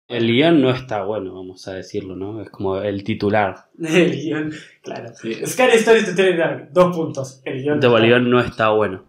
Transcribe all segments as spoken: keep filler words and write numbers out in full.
El guión no está bueno, vamos a decirlo, ¿no? Es como el titular. El guión, claro. Sí. Scary Stories to Tell in the Dark, dos puntos. El guión, el guión no está bueno.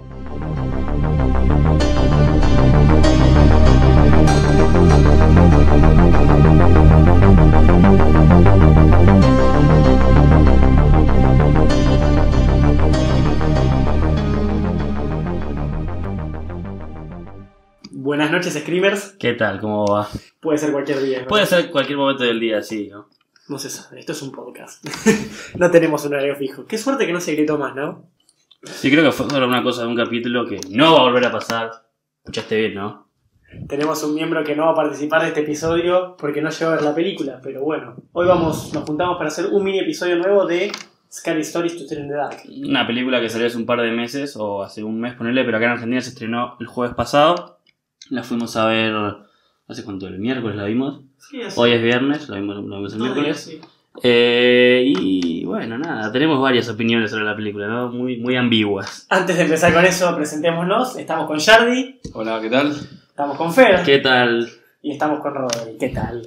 Buenas noches, Screamers. ¿Qué tal? ¿Cómo va? Puede ser cualquier día, ¿no? Puede ser cualquier momento del día, sí, ¿no? No se sabe, esto es un podcast. No tenemos un horario fijo. Qué suerte que no se gritó más, ¿no? Sí, creo que fue solo una cosa de un capítulo que no va a volver a pasar. Escuchaste bien, ¿no? Tenemos un miembro que no va a participar de este episodio porque no llegó a ver la película, pero bueno. Hoy vamos, nos juntamos para hacer un mini episodio nuevo de Scary Stories to Tell in the Dark. Una película que salió hace un par de meses, o hace un mes, ponerle, pero acá en Argentina se estrenó el jueves pasado. La fuimos a ver, ¿hace cuánto? ¿El miércoles la vimos? Sí, así. Hoy es viernes, la vimos, la vimos el No, miércoles. sí. Eh, y bueno, nada, tenemos varias opiniones sobre la película, ¿no? Muy, muy ambiguas. Antes de empezar con eso, presentémonos. Estamos con Yardi. Hola, ¿qué tal? Estamos con Fer. ¿Qué tal? Y estamos con Rodri. ¿Qué tal?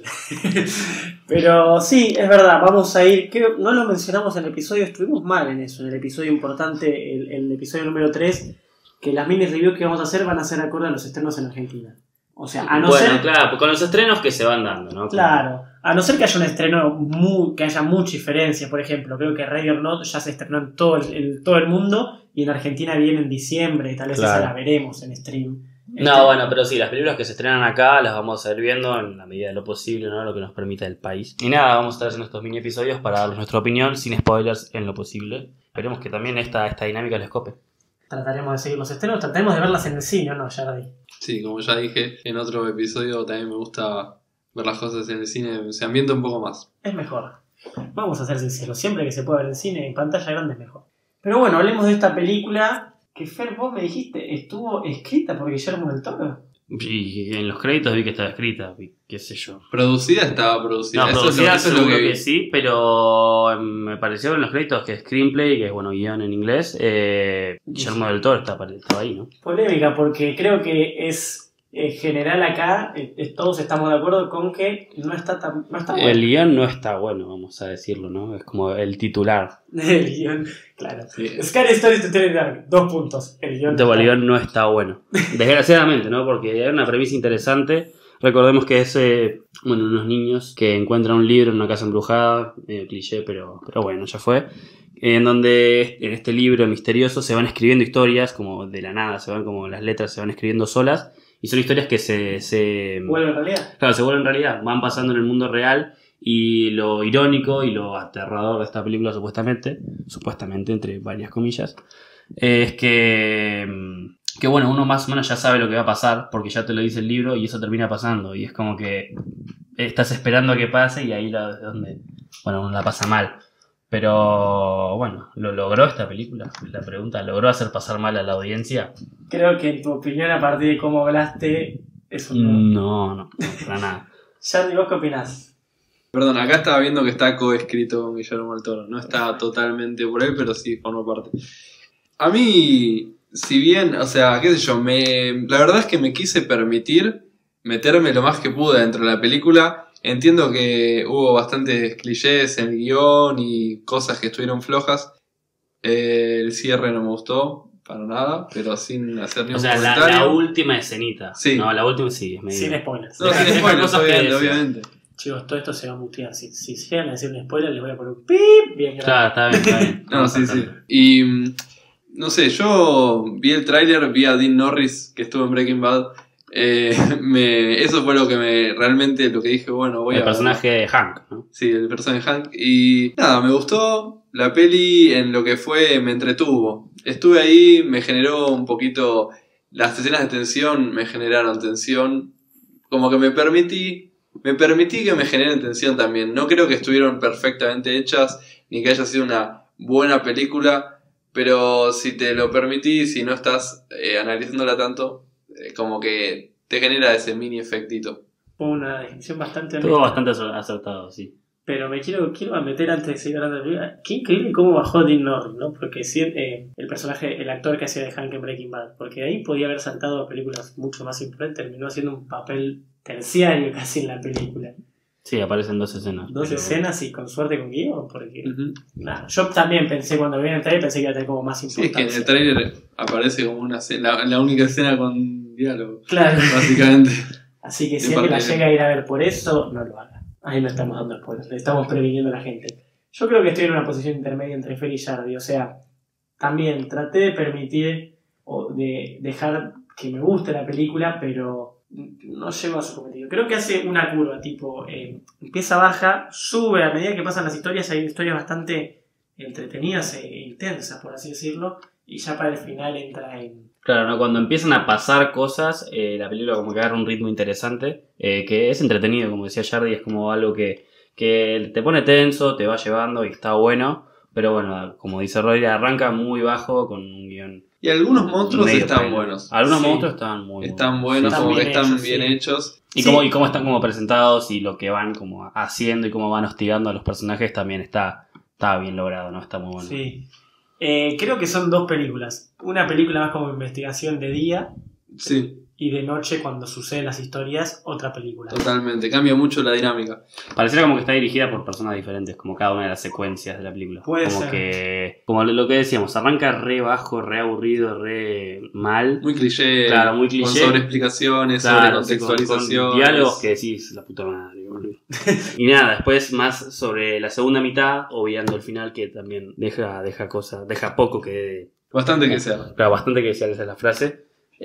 Pero sí, es verdad, vamos a ir. Creo, no lo mencionamos en el episodio, estuvimos mal en eso. En el episodio importante, el, el episodio número tres, que las mini reviews que vamos a hacer van a ser acorde a los estrenos en Argentina. O sea, a no bueno, ser. claro, pues con los estrenos que se van dando, ¿no? Claro. A no ser que haya un estreno muy, que haya mucha diferencia. Por ejemplo, creo que Ready or Not ya se estrenó en todo el, en todo el mundo y en Argentina viene en diciembre. Tal vez Claro. esa la veremos en stream. No, Este, bueno, pero sí, las películas que se estrenan acá las vamos a ir viendo en la medida de lo posible, ¿no? Lo que nos permita el país. Y nada, vamos a estar haciendo estos mini episodios para darles nuestra opinión, sin spoilers en lo posible. Esperemos que también esta, esta dinámica les cope. Trataremos de seguir los estrenos, trataremos de verlas en el cine, ¿no, Yardi? Sí, como ya dije en otro episodio, también me gusta ver las cosas en el cine, se ambienta un poco más. Es mejor. Vamos a ser sinceros, siempre que se pueda ver en cine, en pantalla grande es mejor. Pero bueno, hablemos de esta película que, Fer, vos me dijiste, estuvo escrita por Guillermo del Toro. Y en los créditos vi que estaba escrita, vi- qué sé yo. Producida estaba producida. No, eso producida es lo, eso es lo seguro que que, vi. sí, pero em, me pareció en los créditos que screenplay, que es bueno, guión en inglés, eh, Guillermo del Toro estaba, estaba ahí, ¿no? Polémica, porque creo que es en general acá, eh, todos estamos de acuerdo con que no está tan no está bueno. El guión no está bueno, vamos a decirlo, ¿no? Es como el titular. El guión, claro. Sí. Scary Stories to Tell in the Dark, dos puntos. El guión. El guión no está bueno. Desgraciadamente, ¿no? Porque hay una premisa interesante. Recordemos que es, eh, bueno, unos niños que encuentran un libro en una casa embrujada, medio cliché, pero, pero bueno, ya fue. En donde en este libro misterioso se van escribiendo historias, como de la nada, se van como las letras se van escribiendo solas. Y son historias que se, se ¿Vuelve en realidad? claro, se vuelven realidad, van pasando en el mundo real. Y lo irónico y lo aterrador de esta película, supuestamente, supuestamente entre varias comillas, es que, que bueno, uno más o menos ya sabe lo que va a pasar porque ya te lo dice el libro y eso termina pasando. Y es como que estás esperando a que pase y ahí la, donde, bueno, uno la pasa mal. Pero bueno, ¿lo logró esta película? La pregunta, ¿logró hacer pasar mal a la audiencia? Creo que en tu opinión, a partir de cómo hablaste, es un no. No, no, no, para nada. Yardi, ¿vos qué opinás? Perdón, acá estaba viendo que está coescrito con Guillermo del Toro. No está totalmente por él, pero sí forma parte. A mí, si bien, o sea, qué sé yo, me, la verdad es que me quise permitir meterme lo más que pude dentro de la película. Entiendo que hubo bastantes clichés en el guión y cosas que estuvieron flojas. Eh, el cierre no me gustó para nada, pero sin hacer ningún O sea, la, comentario. la última escenita. Sí. No, la última sí, es medio... Sin spoilers. No, Deja- sin deja spoilers, cosas que obviamente, decir. obviamente. Chicos, todo esto se va a mutear. Si, si llegan a decir un spoiler, les voy a poner un pip bien grande. Claro, está bien, está bien. No, sí, sí. Y mm, no sé, yo vi el tráiler, vi a Dean Norris que estuvo en Breaking Bad. Eh, me, eso fue lo que me realmente lo que dije, bueno, voy El a personaje de Hank, ¿no? Sí, el personaje Hank. Y nada, me gustó. La peli en lo que fue me entretuvo. Estuve ahí, me generó un poquito. Las escenas de tensión me generaron tensión. Como que me permití. Me permití que me generen tensión también. No creo que estuvieron perfectamente hechas, ni que haya sido una buena película. Pero si te lo permitís, si no estás eh, analizándola tanto, eh, como que te genera ese mini efectito. Fue una descripción bastante Estuvo honesta. bastante acer- acertado, sí. Pero me quiero, quiero meter antes de seguir hablando de la película. Qué increíble cómo bajó Dean Norris, ¿no? Porque sí, eh, el personaje, el actor que hacía de Hank en Breaking Bad. Porque ahí podía haber saltado a películas mucho más importantes. Terminó haciendo un papel terciario casi en la película. Sí, aparecen dos escenas. Dos pero... escenas y con suerte con guión. Porque, Uh-huh. nada, yo también pensé cuando vi en el trailer, pensé que iba a tener como más Sí, es que importancia. en el trailer aparece como una escena, la, la única escena con diálogo, Claro. básicamente. Así que De si alguien la parte de- llega a ir a ver por eso, no lo haga. Ahí no estamos dando spoilers, le estamos previniendo a la gente. Yo creo que estoy en una posición intermedia entre Fer y Jardy. O sea, también traté de permitir o de dejar que me guste la película, pero no llego a su cometido. Creo que hace una curva, tipo, eh, empieza baja, sube a medida que pasan las historias. Hay historias bastante entretenidas e intensas, por así decirlo, y ya para el final entra en... Claro, ¿no? Cuando empiezan a pasar cosas, eh, la película como que agarra un ritmo interesante, eh, que es entretenido, como decía Jardy, es como algo que, que te pone tenso, te va llevando y está bueno, pero bueno, como dice Roy, arranca muy bajo con un guión. Y algunos monstruos medio están pelo. buenos. Algunos Sí. monstruos están muy Están buenos. buenos, Sí, como que están están bien hechos, bien sí. hechos. Y, Sí. cómo, y cómo están como presentados y lo que van como haciendo y cómo van hostigando a los personajes también está, está bien logrado, ¿no? Está muy bueno. Sí. Eh, creo que son dos películas. Una película más como investigación de día Sí, y de noche cuando suceden las historias, otra película. totalmente. Cambia mucho la dinámica. Pareciera como que está dirigida por personas diferentes, como cada una de las secuencias de la película. Puede como ser. que, como lo que decíamos, arranca re bajo, re aburrido, re mal. Muy cliché. Claro, muy Con cliché. sobreexplicaciones, Claro, sobre sí, con- contextualización. con diálogos que decís, la puta madre, boludo. Y nada, después más sobre la segunda mitad, obviando el final, que también deja, deja cosas, deja poco que... Bastante que sea. Claro, bastante que decía, esa es la frase.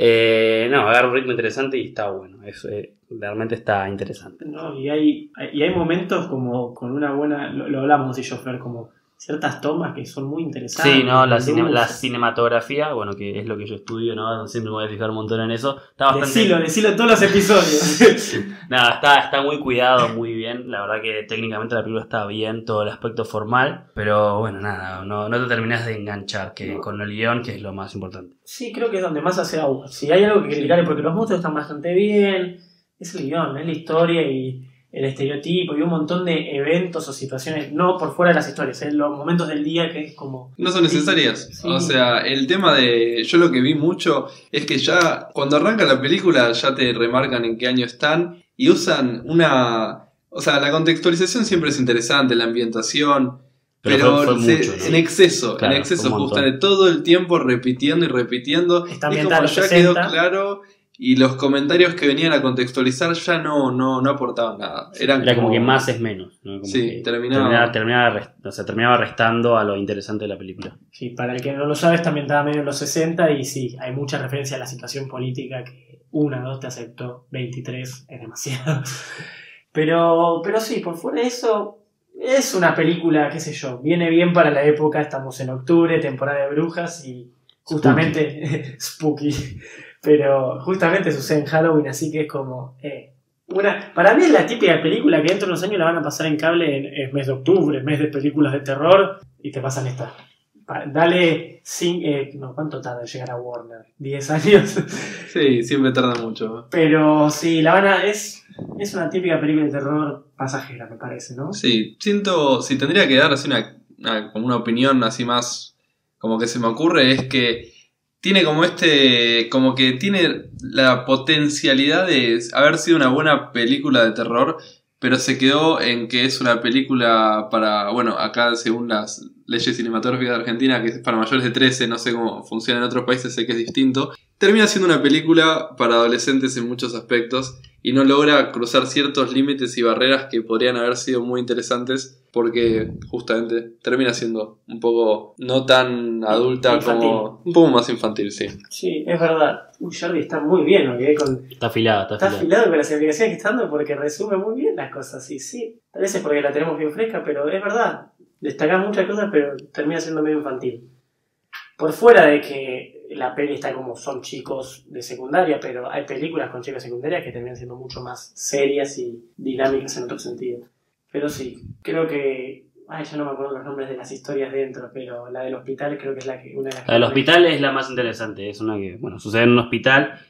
Eh, no, agarra un ritmo interesante y está bueno. Eso, eh, realmente está interesante. No, y hay, y hay momentos como con una buena, lo, lo hablamos y yo, Fer, como ciertas tomas que son muy interesantes. Sí, no, la, luces. cine- la cinematografía, bueno, que es lo que yo estudio, ¿no? Siempre me voy a fijar un montón en eso. Está bastante... Decilo, decilo en todos los episodios. Nada, está, está muy cuidado, muy bien. La verdad que técnicamente la película está bien, todo el aspecto formal. Pero bueno, nada, no, no te terminas de enganchar que con el guión, que es lo más importante. Sí, creo que es donde más hace agua. Si hay algo que criticar, porque los monstruos están bastante bien, es el guión, es la historia y el estereotipo y un montón de eventos o situaciones, no por fuera de las historias, en los momentos del día que es como... No son necesarias. Sí. O sea, el tema de... Yo lo que vi mucho es que ya cuando arranca la película ya te remarcan en qué año están y usan una... O sea, la contextualización siempre es interesante, la ambientación, Pero pero, fue- fue se- mucho, ¿no? en exceso, Claro, en exceso, fue un montón. justamente todo el tiempo repitiendo y repitiendo. Está Y es ambientada como en ya los quedó sesenta. claro y los comentarios que venían a contextualizar ya no, no, no aportaban nada. Eran Era como que más es menos, ¿no? Como Sí, que terminaba- terminaba, terminaba, rest- o sea, terminaba restando a lo interesante de la película. Sí, para el que no lo sabe, está ambientada medio en los sesenta y sí, hay mucha referencia a la situación política que una, dos te aceptó, veintitrés es demasiado. Pero, pero sí, por fuera de eso, es una película, qué sé yo, viene bien para la época, estamos en octubre, temporada de brujas y justamente spooky, pero justamente sucede en Halloween, así que es como... Eh, una, para mí es la típica película que dentro de unos años la van a pasar en cable en el mes de octubre, mes de películas de terror, y te pasan esta. Pa- Dale, cin- eh, no, ¿cuánto tarda en llegar a Warner? ¿diez años? Sí, siempre tarda mucho. Pero sí, la van a, es, es una típica película de terror pasajera, me parece, ¿no? Sí, siento, si tendría que dar así una, una, como una opinión así más como que se me ocurre, es que tiene como este, como que tiene la potencialidad de haber sido una buena película de terror, pero se quedó en que es una película para, bueno, acá según las leyes cinematográficas de Argentina, que es para mayores de trece, no sé cómo funciona en otros países, sé que es distinto, termina siendo una película para adolescentes en muchos aspectos y no logra cruzar ciertos límites y barreras que podrían haber sido muy interesantes porque justamente termina siendo un poco no tan adulta Infantil. como un poco más infantil, sí. Sí, es verdad. Uy, Jordi está muy bien, ¿ok? Con, Está afilado, está está afilado. afilado con las explicaciones que está dando porque resume muy bien las cosas, sí, sí. Tal vez es porque la tenemos bien fresca, pero es verdad. Destacás muchas cosas, pero termina siendo medio infantil. Por fuera de que la peli está como son chicos de secundaria, pero hay películas con chicos de secundaria que terminan siendo mucho más serias y dinámicas en otro sentido. Pero sí, creo que... Ay, ya no me acuerdo los nombres de las historias dentro, pero la del hospital creo que es la que una de las que... La del hospital es la más interesante. Es una que, bueno, sucede en un hospital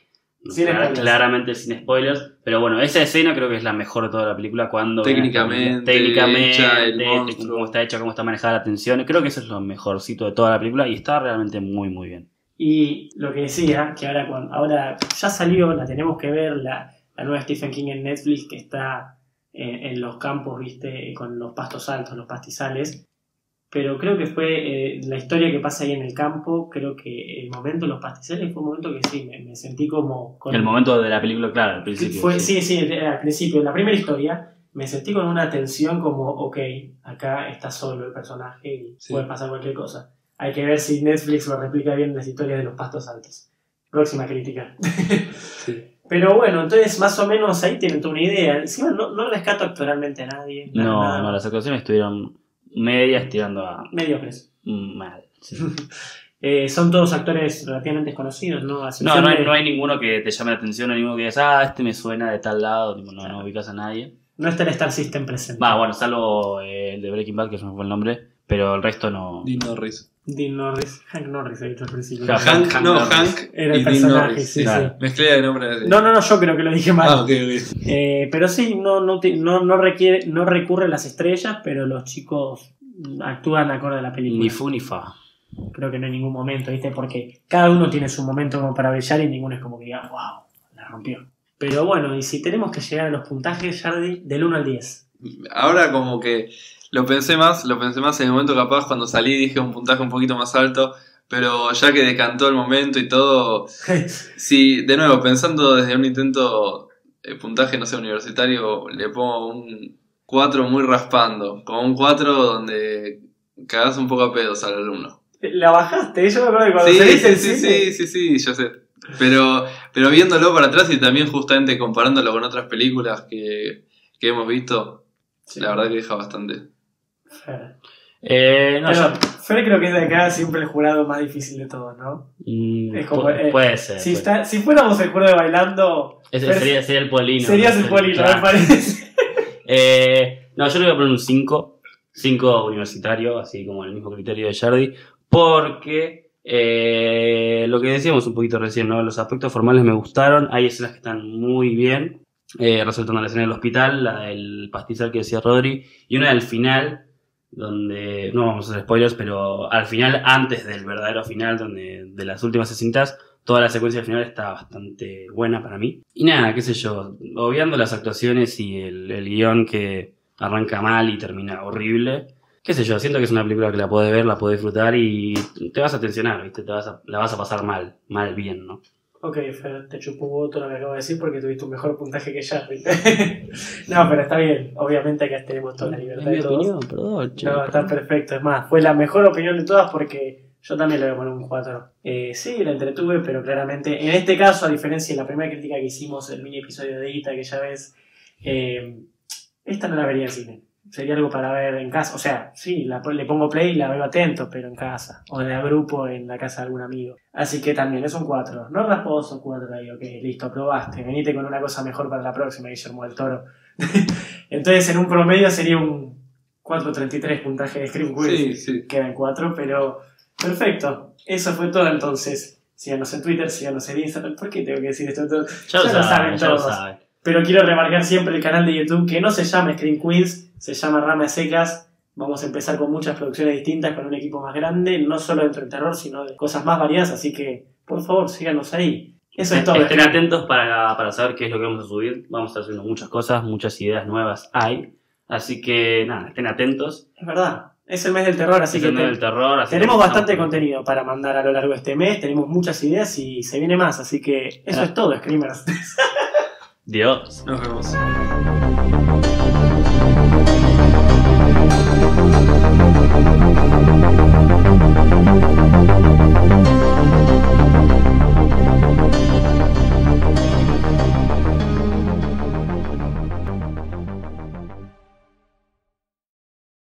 Sin Clar- spoilers. claramente sin spoilers. Pero bueno, esa escena creo que es la mejor de toda la película. Cuando Técnicamente, técnicamente hecha, el te- monstruo. cómo está hecha, cómo está manejada la tensión. Creo que eso es lo mejorcito de toda la película y está realmente muy, muy bien. Y lo que decía, que ahora, cuando, ahora ya salió, la tenemos que ver, la, la nueva Stephen King en Netflix, que está en, en los campos, viste, con los pastos altos, los pastizales. Pero creo que fue eh, la historia que pasa ahí en el campo, creo que el momento de los pastizales fue un momento que sí, me, me sentí como... Con, El momento de la película, claro, al principio. fue, sí, sí, al principio, en la primera historia, me sentí con una tensión como, ok, acá está solo el personaje y Sí. puede pasar cualquier cosa. Hay que ver si Netflix lo replica bien en las historias de los pastos altos. Próxima crítica. Sí. Pero bueno, entonces más o menos ahí tienen toda una idea. Encima no, no rescato actualmente a nadie. nada, No, nada. no, las actuaciones estuvieron medias tirando a Mediocres. mal. Sí. Eh, son todos actores relativamente desconocidos, ¿no? A No, excepción no hay, de- no hay ninguno que te llame la atención, no hay ninguno que digas, ah, este me suena de tal lado, tipo, no, no ubicas a nadie. no está el Star System presente. Va, bueno, salvo eh, el de Breaking Bad, que se me fue el nombre, pero el resto no. Dean Norris. Dean Norris. Hank Norris, he dicho al principio. Ja, Hank, Hank no, Norris. Hank Era y el Dean personaje, Norris. sí, claro. sí. Mezclé de nombre así. No, no, no, yo creo que lo dije mal. Ah, ok, ok. Eh, pero sí, no, no, te- no, no, requiere, no recurre a las estrellas, pero los chicos actúan acorde a la película. Ni fu ni fa. Creo que no hay ningún momento, ¿viste? Porque cada uno tiene su momento como para brillar y ninguno es como que diga, wow, la rompió. Pero bueno, y si tenemos que llegar a los puntajes, Jardi, del uno al diez. Ahora como que lo pensé más, lo pensé más en el momento capaz cuando salí dije un puntaje un poquito más alto, pero ya que decantó el momento y todo, sí, de nuevo, pensando desde un intento de puntaje, no sé, universitario, le pongo un cuatro muy raspando, como un cuatro donde cagás un poco a pedos al alumno. La bajaste, yo me acuerdo que cuando Sí, saliste del sí, cine- sí, sí, sí, yo sé. Pero, pero viéndolo para atrás y también justamente comparándolo con otras películas que, que hemos visto, Sí. la verdad que deja bastante. Fer. Eh, no, Pero yo- Fer creo que es de acá siempre el jurado más difícil de todos, ¿no? mm, Es como, pu- eh, puede ser. Si, puede está, si fuéramos el jurado de bailando, Ese Fer- sería, sería el polino. serías el ¿no? polino, Claro. me parece. Eh, no, yo le voy a poner un cinco. cinco universitario, así como el mismo criterio de Jardi. Porque eh, lo que decíamos un poquito recién, ¿no? Los aspectos formales me gustaron. Hay escenas que están muy bien. Eh, resaltando la escena del hospital, la del pastizal que decía Rodri. Y una del final, donde. No vamos a hacer spoilers, pero al final, antes del verdadero final, donde de las últimas escenitas. Toda la secuencia final está bastante buena para mí. Y nada, qué sé yo, obviando las actuaciones y el, el guión que arranca mal y termina horrible. Qué sé yo, siento que es una película que la podés ver, la podés disfrutar y te vas a tensionar, ¿viste? Te vas a, la vas a pasar mal, mal bien, ¿no? Ok, Fer, te chupo un voto lo que acabo de decir porque tuviste un mejor puntaje que Jardi. No, pero está bien. Obviamente acá tenemos toda la libertad de todos. perdón. No, está perfecto. Es más, fue la mejor opinión de todas porque yo también le voy a poner un cuatro. Eh, sí, la entretuve, pero claramente, en este caso, a diferencia de la primera crítica que hicimos, el mini episodio de Ita, que ya ves, eh, esta no la vería en cine. Sería algo para ver en casa. O sea, sí, la, le pongo play y la veo atento, pero en casa. O de a grupo en la casa de algún amigo. Así que también es un cuatro. No rasposo, cuatro ahí, ok, listo, aprobaste. Venite con una cosa mejor para la próxima, Guillermo del Toro. Entonces, en un promedio sería un cuatro treinta y tres puntaje de Scream Queens. Sí, sí. Queda en cuatro, pero perfecto. Eso fue todo entonces. Síganos en Twitter, síganos en Instagram. ¿Por qué tengo que decir esto? Ya lo Ya lo saben, saben ya lo todos. saben. Pero quiero remarcar siempre el canal de YouTube que no se llama Scream Queens, se llama Ramas Secas. Vamos a empezar con muchas producciones distintas, con un equipo más grande, no solo dentro del terror, sino de cosas más variadas. Así que, por favor, síganos ahí. Eso es todo. Estén atentos para, para saber qué es lo que vamos a subir. Vamos a estar subiendo muchas cosas, muchas ideas nuevas hay. Así que nada, estén atentos. Es verdad. Es el mes del terror, así Es que el medio te- del terror. así tenemos que bastante estamos- contenido para mandar a lo largo de este mes. Tenemos muchas ideas y se viene más. Así que eso Ah. es todo, Screamers. Dios. Nos vemos.